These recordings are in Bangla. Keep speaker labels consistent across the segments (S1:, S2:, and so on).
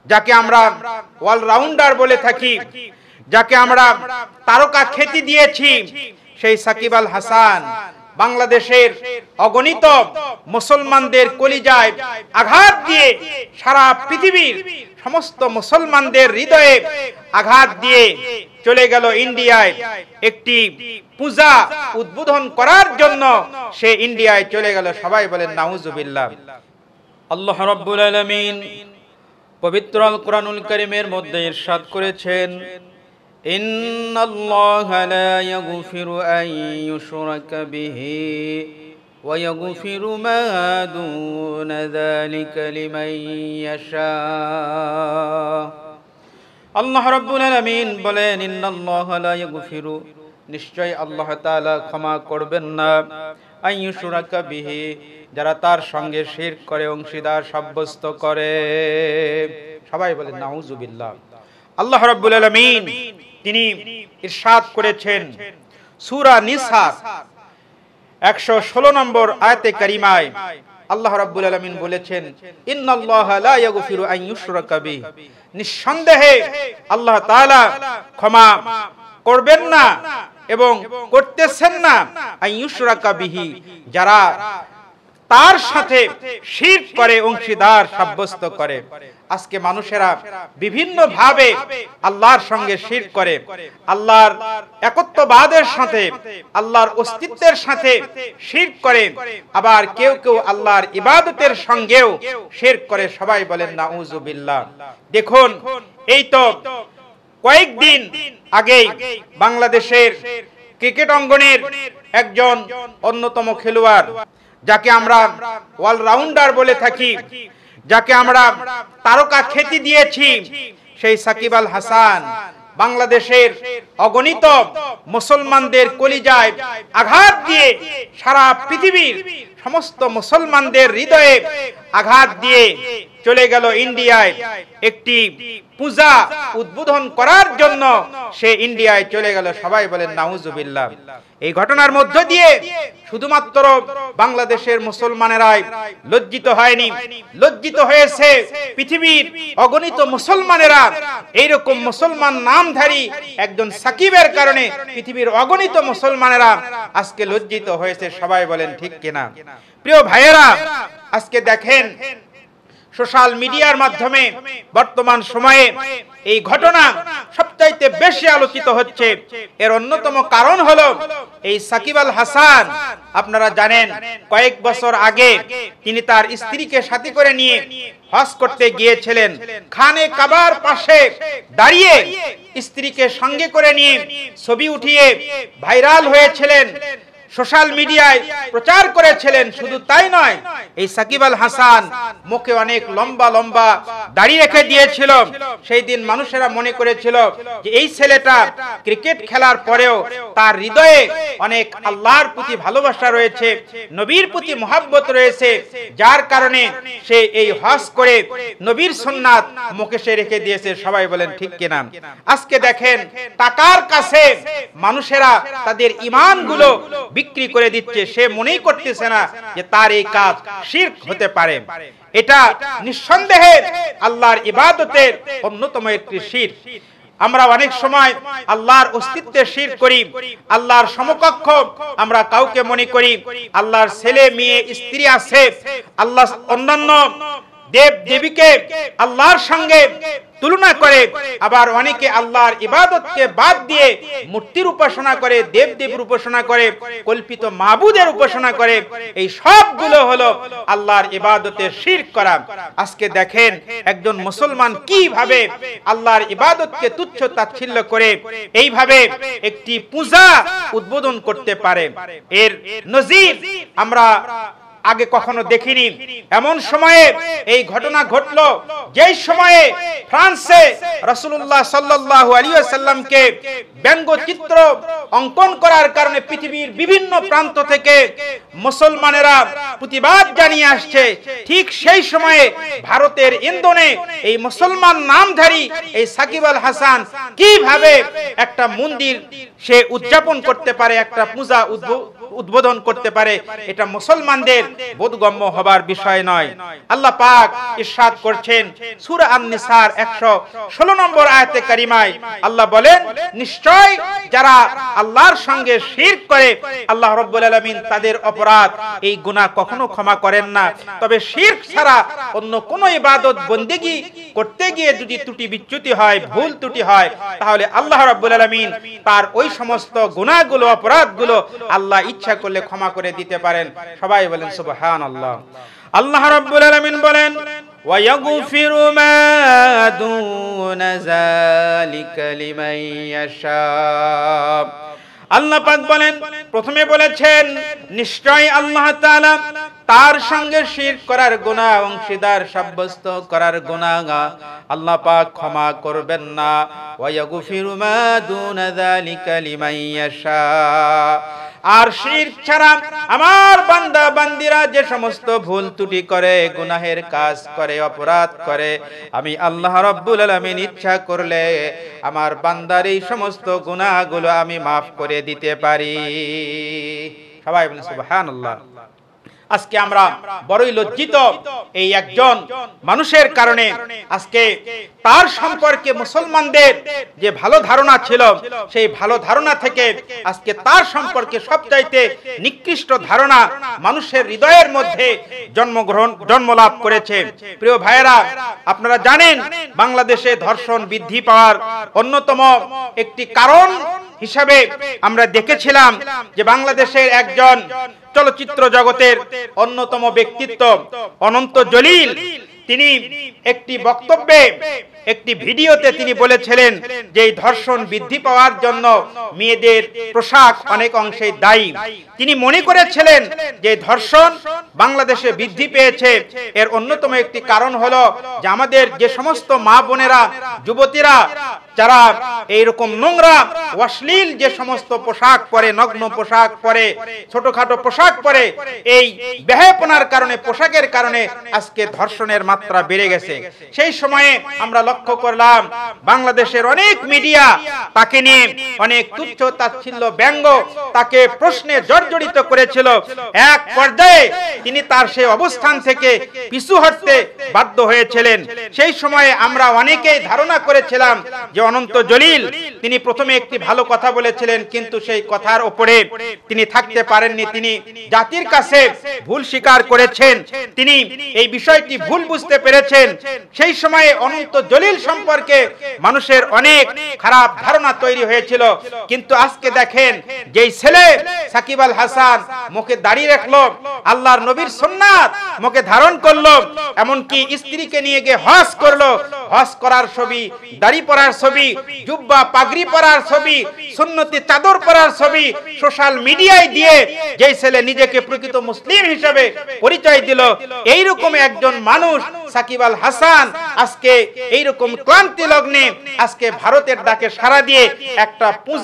S1: যাকে আমরা অলরাউন্ডার বলে থাকি, যাকে আমরা তারকা খ্যাতি দিয়েছি, সেই সাকিব আল হাসান বাংলাদেশের অগণিত মুসলমানদের কলিজায় আঘাত দিয়ে সারা পৃথিবীর সমস্ত মুসলমানদের হৃদয়ে আঘাত দিয়ে চলে গেল ইন্ডিয়ায় একটি পূজা উদ্বোধন করার জন্য। সে ইন্ডিয়ায় চলে গেল। সবাই বলেন নাউজুবিল্লাহ। আল্লাহ রাব্বুল আলামিন পবিত্র আল কোরআনুল কারীমের মধ্যে ইরশাদ করেছেন, ইন্নাল্লাহা লা ইয়াগফিরু আন ইউশরাকা বিহি ওয়া ইয়াগফিরু মা দুনা যালিকা লিমান ইয়াশা। আল্লাহ রাব্বুল আলামিন বলেন, ইন্নাল্লাহা লা ইয়াগফিরু, নিশ্চয় আল্লাহ তাআলা ক্ষমা করবেন না, আন ইউশরাকা বিহি, যারা তার সঙ্গে শিরক করে, অংশীদার সাব্যস্ত করে। সবাই বলেন নাউজুবিল্লাহ। আল্লাহ রাব্বুল আলামিন তিনি ইরশাদ করেছেন সূরা নিসা 116 নম্বর আয়াতে কারিমায় আল্লাহ রাব্বুল আলামিন বলেছেন, ইন্নাল্লাহা লা ইয়াগফিরু আন ইউশরাকা বিহি, নিঃসন্দেহে আল্লাহ তাআলা ক্ষমা করবেন না এবং করতেছেন না আন ইউশরাকা বিহি, যারা তার সাথে শিরক করে, অংশীদার সাব্যস্ত করে। আজকে মানুষেরা বিভিন্ন ভাবে আল্লাহর সঙ্গে শিরক করে, আল্লাহর একত্ববাদের সাথে, আল্লাহর অস্তিত্বের সাথে শিরক করে, আবার কেউ কেউ আল্লাহর ইবাদতের সঙ্গেও শিরক করে। সবাই বলেন নাউজুবিল্লাহ। দেখুন, এই তো কয়েকদিন আগেই বাংলাদেশের ক্রিকেট অঙ্গনের একজন অন্যতম খেলোয়াড়, যাকে আমরা অলরাউন্ডার বলে থাকি, যাকে আমরা তারকা খ্যাতি দিয়েছি, সেই সাকিব আল হাসান বাংলাদেশের অগণিত মুসলমানদের কলিজায় আঘাত দিয়ে সারা পৃথিবীর সমস্ত মুসলমানদের হৃদয়ে আঘাত দিয়ে চলে গেল ইন্ডিয়ায় একটি পূজা উদ্বোধন করার জন্য। সে ইন্ডিয়ায় চলে গেল। সবাই বলেন নাউজুবিল্লাহ। এই ঘটনার মধ্য দিয়ে শুধুমাত্র বাংলাদেশের মুসলমানেরাই লজ্জিত হয়নি, লজ্জিত হয়েছে পৃথিবীর অগণিত মুসলমানেরা। এইরকম মুসলমান নামধারী একজন সাকিবের কারণে পৃথিবীর অগণিত মুসলমানেরা আজকে লজ্জিত হয়েছে। সবাই বলেন ঠিক কিনা? প্রিয় ভাইয়েরা, আজকে দেখেন সোশ্যাল মিডিয়ার মাধ্যমে বর্তমান সময়ে এই ঘটনা সবচাইতে বেশি আলোচিত হচ্ছে। এর অন্যতম কারণ হলো এই সাকিব আল হাসান। আপনারা জানেন, কয়েক বছর আগে তিনি তার স্ত্রীকে সাথে করে নিয়ে হজ করতে গিয়েছিলেন। খানে কাবার পাশে দাঁড়িয়ে স্ত্রীকে সঙ্গে করে নিয়ে ছবি উঠিয়ে ভাইরাল হয়েছিলেন, সোশ্যাল মিডিয়ায় প্রচার করেছিলেন। শুধু তাই নয়, এই সাকিব আল হাসান মুখে অনেক লম্বা লম্বা দাড়ি রেখে দিয়েছিল। সেই দিন মানুষেরা মনে করেছিল যে এই ছেলেটা ক্রিকেট খেলার পরেও তার হৃদয়ে অনেক আল্লাহর প্রতি ভালোবাসা রয়েছে, নবীর প্রতি মহব্বত রয়েছে, যার কারণে সে এই হজ করে নবীর সুন্নাত মুখে সে রেখে দিয়েছে। সবাই বলেন ঠিক কিনা? আজকে দেখেন, টাকার কাছে মানুষেরা তাদের ঈমানগুলো বিক্রি করে দিচ্ছে। সে মনেই করতেছে না যে তার এই কাজ শিরক হতে পারে। এটা নিঃসন্দেহে আল্লাহর ইবাদতের অন্যতম একটি শিরক। আমরা অনেক সময় আল্লাহর অস্তিত্বে শিরক করি, আল্লাহর সমকক্ষ আমরা কাউকে মনে করি। আল্লাহর ছেলে মেয়ে স্ত্রী আছে, আল্লাহ অন্যান্য দেব দেবীকে আল্লাহর সঙ্গে তুলনা করে, আবার অনেকে আল্লাহর ইবাদতকে বাদ দিয়ে মূর্তির উপাসনা করে, দেব দেবীর উপাসনা করে, কল্পিত মাবুদের উপাসনা করে। এই সবগুলো হলো আল্লাহর ইবাদতে শিরক করা। আজকে দেখেন একজন মুসলমান কিভাবে আল্লাহর ইবাদতকে তুচ্ছ তাচ্ছিল্য করে এইভাবে একটি পূজা উদ্বোধন করতে পারে। এর নজির আমরা আগে কখনো দেখিনি। এমন সময়ে এই ঘটনা ঘটলো যেই সময়ে ফ্রান্সে রাসূলুল্লাহ সাল্লাল্লাহু আলাইহি ওয়াসাল্লামকে ব্যঙ্গচিত্র অঙ্কন করার কারণে পৃথিবীর বিভিন্ন প্রান্ত থেকে মুসলমানেরা প্রতিবাদ জানিয়ে আসছে। ঠিক সেই সময়ে ভারতের ইন্দোরে এই মুসলমান নামধারী এই সাকিব আল হাসান কিভাবে একটা মন্দির সে উদযাপন করতে পারে, একটা পূজা উদ্বোধন করতে পারে, এটা মুসলমানদের বোধগম্য হবার বিষয় নয়। আল্লাহ পাক ইরশাদ করছেন সূরা আন-নিসার 116 নম্বর আয়াতে কারিমায়, আল্লাহ বলেন, নিশ্চয় যারা আল্লাহর সঙ্গে শিরক করে আল্লাহ রাব্বুল আলামিন তাদের অপরাধ, এই গুনাহ কখনো ক্ষমা করেন না। তবে শিরক ছাড়া অন্য কোন ইবাদত বন্দেগী করতে গিয়ে যদি ত্রুটি বিচ্যুতি হয়, ভুল ত্রুটি হয়, তাহলে আল্লাহ রাব্বুল আলামিন তার ওই সমস্ত গুনাহগুলো, অপরাধগুলো আল্লাহ ইচ্ছা করলে ক্ষমা করে দিতে পারেন। সবাই বলেন সুবহানাল্লাহ। আল্লাহ রাব্বুল আলামিন বলেন, وَيَغْفِرُ مَا دُونَ ذَلِكَ لِمَن يَشَاءُ। আল্লাহ পাক বলেন, প্রথমে বলেছেন নিশ্চয় আল্লাহ তাআলা তার সঙ্গে শিরক করার গুনাহ, অংশীদার সাব্যস্ত করার গুনাহ আল্লাহ পাক ক্ষমা করবেন না। ওয়ায়াগফিরু মা দুনা যালিকা লিমান ইয়াশা। আর শিরক ছাড়া আমার বান্দা বান্দিরা যে সমস্ত ভুল ত্রুটি করে, গুনাহের কাজ করে, অপরাধ করে, আমি আল্লাহ রাব্বুল আলামিন ইচ্ছা করলে আমার বান্দার এই সমস্ত গুনাহগুলো আমি মাফ করে দিতে পারি। সবাই বলেন সুবহানাল্লাহ। আজকে আমরা বড়ই লজ্জিত এই একজন মানুষের কারণে। আজকে তার সম্পর্কে মুসলমানদের যে ভালো ধারণা ছিল, সেই ভালো ধারণা থেকে আজকে তার সম্পর্কে সবচাইতে নিকৃষ্ট ধারণা মানুষের হৃদয়ের মধ্যে জন্মলাভ করেছে। প্রিয় ভাইয়েরা, আপনারা জানেন বাংলাদেশে ধর্ষণ বৃদ্ধি পাওয়ার অন্যতম একটি কারণ হিসাবে আমরা দেখেছিলাম যে বাংলাদেশের একজন চলচ্চিত্র জগতের অন্যতম ব্যক্তিত্ব অনন্ত জলিল, তিনি একটি বক্তব্যে, একটি ভিডিওতে তিনি বলেছিলেন যে এই ধর্ষণ বৃদ্ধি পাওয়ার জন্য মেয়েদের পোশাক অনেক অংশেই দায়ী। তিনি মনে করেছিলেন যে ধর্ষণ বাংলাদেশে বৃদ্ধি পেয়েছে এর অন্যতম একটি কারণ হলো যে আমাদের যে সমস্ত মা বোনেরা, যুবতীরা যারা এইরকম নোংরা অশ্লীল যে সমস্ত পোশাক পরে, নগ্ন পোশাক পরে, ছোটখাটো পোশাক পরে, এই বেহায়াপনার কারণে, পোশাকের কারণে আজকে ধর্ষণের মাত্রা বেড়ে গেছে। সেই সময়ে আমরা লক্ষ্য করলাম বাংলাদেশের অনেক মিডিয়া তাকে নিয়ে অনেক তুচ্ছ তাচ্ছিল্য, ব্যঙ্গ, তাকে প্রশ্নে জর্জরিত করেছিল। এক পর্যায়ে তিনি তার সেই অবস্থান থেকে পিছু হটতে বাধ্য হয়েছিলেন। সেই সময়ে আমরা অনেকেই ধারণা করেছিলাম যে অনন্ত জলিল তিনি প্রথমে একটি ভালো কথা বলেছিলেন, কিন্তু সেই কথার উপরে তিনি থাকতে পারেননি। তিনি জাতির কাছে ভুল স্বীকার করেছেন, তিনি এই বিষয়টি ভুল বুঝতে পেরেছেন। সেই সময়ে অনন্ত জলিল সম্পর্কে মানুষের অনেক খারাপ ধারণা তৈরি হয়েছিল। কিন্তু আজকে দেখেন, যেই ছেলে সাকিব আল হাসান মুখে দাড়ি রাখলো, আল্লাহর নবীর সুন্নাত মুখে ধারণ করলো, এমনকি স্ত্রীকে নিয়ে গিয়ে হজ করলো, হজ করার ছবি, দাড়ি পরার ছবি, জুব্বা পাগড়ি পরার ছবি, সুন্নতি চাদর পরার ছবি সোশ্যাল মিডিয়ায় দিয়ে যেই ছেলে নিজেকে প্রকৃত মুসলিম হিসেবে পরিচয় দিল, এইরকম একজন মানুষ সাকিব আল হাসান আজকে এইরকম ক্লান্তি লগ্নে আজকে ভারতের ডাকে সাড়া দিয়ে একটা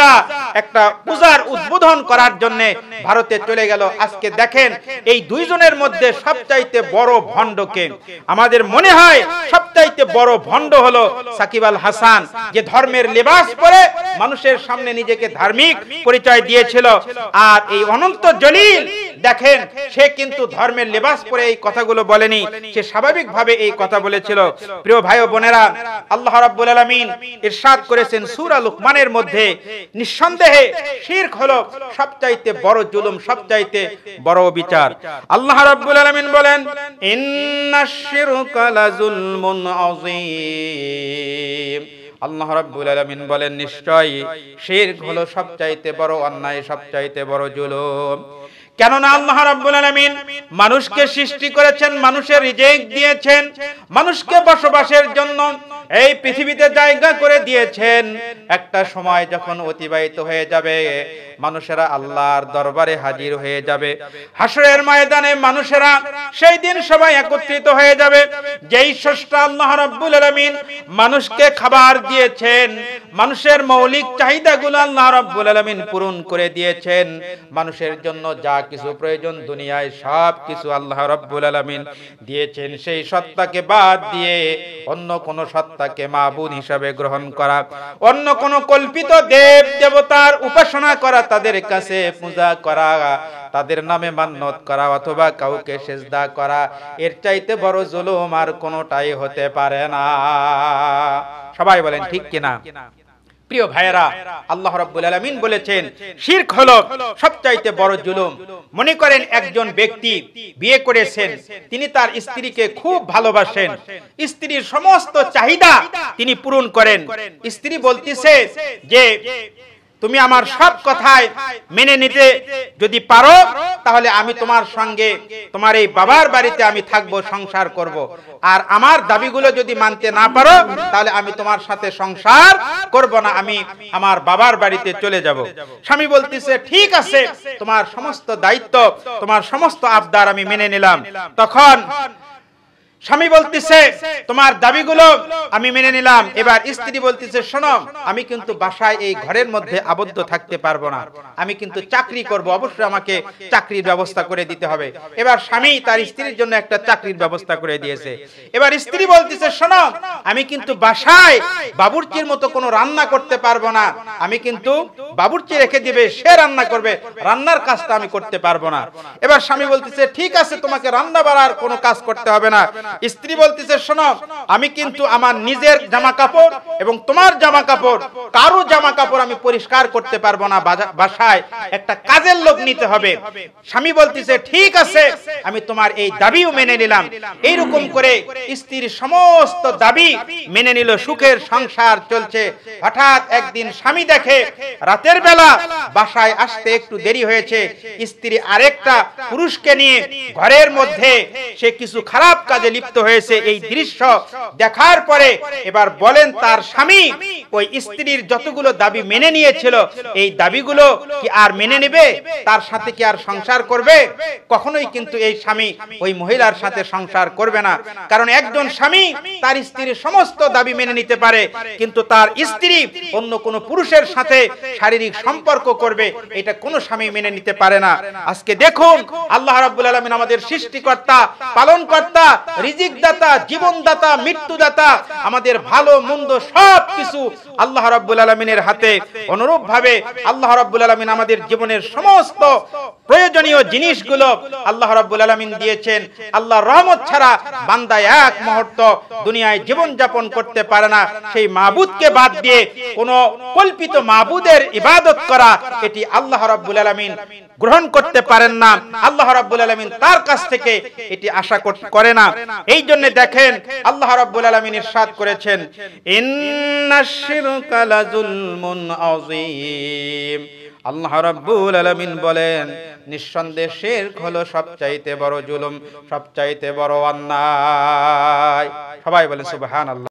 S1: পূজার উদ্বোধন করার জন্য ভারতে চলে গেল। আজকে দেখেন এই দুইজনের মধ্যে সবচাইতে বড় ভণ্ডকে, আমাদের মনে হয় সবচাইতে বড় ভণ্ড হলো সাকিব আল হাসান, যে ধর্মের লেবাস পরে মানুষের সামনে নিজেকে ধার্মিক পরিচয় দিয়েছিল। আর এই অনন্ত জলিল দেখেন, সে কিন্তু ধর্মের লেবাস পরে এই কথাগুলো বলেনি, সে স্বাভাবিকভাবে এই কথা বলেছিল। প্রিয় ভাই ও বোনেরা, আল্লাহ রাব্বুল আলামিন ইরশাদ করেছেন সূরা লুকমানের মধ্যে, নিঃসন্দেহে শিরক হলো সবচাইতে বড় জুলুম, সবচাইতে বড় বিচার। আল্লাহ রাব্বুল আলামিন বলেন, ইন্নাশ শিরকা লাযুলমুন আযীম। আল্লাহ রাব্বুল আলামিন বলেন, নিশ্চয়ই শিরক হলো সবচাইতে বড় অন্যায়, সবচাইতে বড় জুলুম। কেননা আল্লাহ রাব্বুল আলামিন মানুষকে সৃষ্টি করেছেন, মানুষের রিজিক দিয়েছেন, মানুষকে বসবাসের জন্য এই পৃথিবীতে জায়গা করে দিয়েছেন। একটা সময় যখন অতিবাহিত হয়ে যাবে, মানুষেরা আল্লাহর দরবারে হাজির হয়ে যাবে, হাসরের ময়দানে মানুষেরা সেই দিন সবাই একত্রিত হয়ে যাবে। যেই স্রষ্টা আল্লাহ রাব্বুল আলামিন মানুষকে খাবার দিয়েছেন, মানুষের মৌলিক চাহিদাগুলো আল্লাহ রাব্বুল আলামিন পূরণ করে দিয়েছেন, মানুষের জন্য যা কিছু প্রয়োজন দুনিয়ায় সব কিছু আল্লাহ রাব্বুল আলামিন দিয়েছেন। সেই সত্তাকে বাদ দিয়ে অন্য কোন সত্তাকে মাবুদ হিসাবে গ্রহণ করা, অন্য কোন কল্পিত দেব দেবতার উপাসনা করা, তাদের কাছে পূজা করা, তাদের নামে মান্নত করা অথবা কাউকে সিজদা করা, এর চাইতে বড় জুলুম আর কোনোটাই হতে পারে না। সবাই বলেন ঠিক কিনা? প্রিয় ভাইয়েরা, আল্লাহ রাব্বুল আলামিন বলেছেন শিরক হলো সবচাইতে বড় জুলুম। মনে করেন একজন ব্যক্তি বিয়ে করেছেন, তিনি তার স্ত্রীকে খুব ভালোবাসেন, স্ত্রীর সমস্ত চাহিদা তিনি পূরণ করেন। স্ত্রী বলতেছে যে তুমি আমার সব কথায় মেনে নিতে যদি পারো তাহলে আমি তোমার সঙ্গে তোমার এই বাবার বাড়িতে আমি থাকবো, সংসার করব। আর আমার দাবিগুলো যদি মানতে না পারো তাহলে আমি তোমার সাথে সংসার করব না, আমি আমার বাবার বাড়িতে চলে যাব। স্বামী বলতেছে ঠিক আছে, তোমার সমস্ত দায়িত্ব, তোমার সমস্ত আবদার আমি মেনে নিলাম। তখন স্বামী বলতেছে তোমার দাবিগুলো আমি মেনে নিলাম। এবার স্ত্রী বলতেছে শোনো, আমি কিন্তু বাসায় এই ঘরের মধ্যে আবদ্ধ থাকতে পারবো না, আমি কিন্তু চাকরি করব, অবশ্যই আমাকে চাকরির ব্যবস্থা করে দিতে হবে। এবার স্বামী তার স্ত্রীর জন্য একটা চাকরির ব্যবস্থা করে দিয়েছে। এবার স্ত্রী বলতেছে শোনো, আমি কিন্তু বাসায় বাবুর্চির মতো কোনো রান্না করতে পারবো না, আমি কিন্তু বাবুর্চি রেখে দিবে, সে রান্না করবে, রান্নার কাজটা আমি করতে পারবো না। এবার স্বামী বলতেছে ঠিক আছে, তোমাকে রান্না বাড়ার কোনো কাজ করতে হবে না। স্ত্রী বলতেছে শোনো, আমি কিন্তু আমার নিজের জামা কাপড় এবং তোমার জামা কাপড়, কারো জামা কাপড় আমি পরিষ্কার করতে পারবো না, বাসায় একটা কাজের লোক নিতে হবে। স্বামী বলতেছে ঠিক আছে, আমি তোমার এই দাবিও মেনে নিলাম। এইরকম করে স্ত্রীর সমস্ত দাবি মেনে নিল, সুখের সংসার চলছে। হঠাৎ একদিন স্বামী দেখে রাতের বেলা বাসায় আসতে একটু দেরি হয়েছে, স্ত্রী আরেকটা পুরুষকে নিয়ে ঘরের মধ্যে সে কিছু খারাপ কাজে লিপ্ত হয়েছে। এই দৃশ্য দেখার পরে এবার বলেন তার স্বামী ওই স্ত্রীর যতগুলো দাবি মেনে নিয়েছিল এই দাবিগুলো কি আর মেনে নেবে? তার সাথে কি আর সংসার করবে? কখনোই কিন্তু এই স্বামী ওই মহিলার সাথে সংসার করবে না। কারণ একজন স্বামী তার স্ত্রীর সমস্ত দাবি মেনে নিতে পারে, কিন্তু তার স্ত্রী অন্য কোনো পুরুষের সাথে শারীরিক সম্পর্ক করবে, এটা কোনো স্বামী মেনে নিতে পারে না। আজকে দেখুন আল্লাহ রাব্বুল আলামিন আমাদের সৃষ্টিকর্তা, পালনকর্তা, রিজিকদাতা, জীবনদাতা, মৃত্যুদাতা, আমাদের ভালো মন্দ সব কিছু আল্লাহ রাব্বুল আলামিনের হাতে। অনুরূপ ভাবে আল্লাহ রাব্বুল আলামিন আমাদের জীবনের সমস্ত প্রয়োজনীয় জিনিসগুলো আল্লাহ রাব্বুল আলামিন দিয়েছেন। আল্লাহর রহমত ছাড়া বান্দা এক মুহূর্ত দুনিয়ায় জীবন যাপন করতে পারে না। সেই মাবুদকে বাদ দিয়ে কোন কল্পিত মাবুদের ইবাদত করা, এটি আল্লাহ রাব্বুল আলামিন গ্রহণ করতে পারেন না। আল্লাহ রাব্বুল আলামিন তার কাছ থেকে এটি আশা করে না। এই জন্য দেখেন আল্লাহ রাব্বুল আলামিন ইরশাদ করেছেন ইন্নাশ শিরকা লাযুলমুন আযীম। আল্লাহ রাব্বুল আলামিন বলেন নিঃসন্দেহে শিরক হলো সবচাইতে বড় জুলুম, সবচাইতে বড় অন্যায়। সবাই বলেন সুবহানাল্লাহ।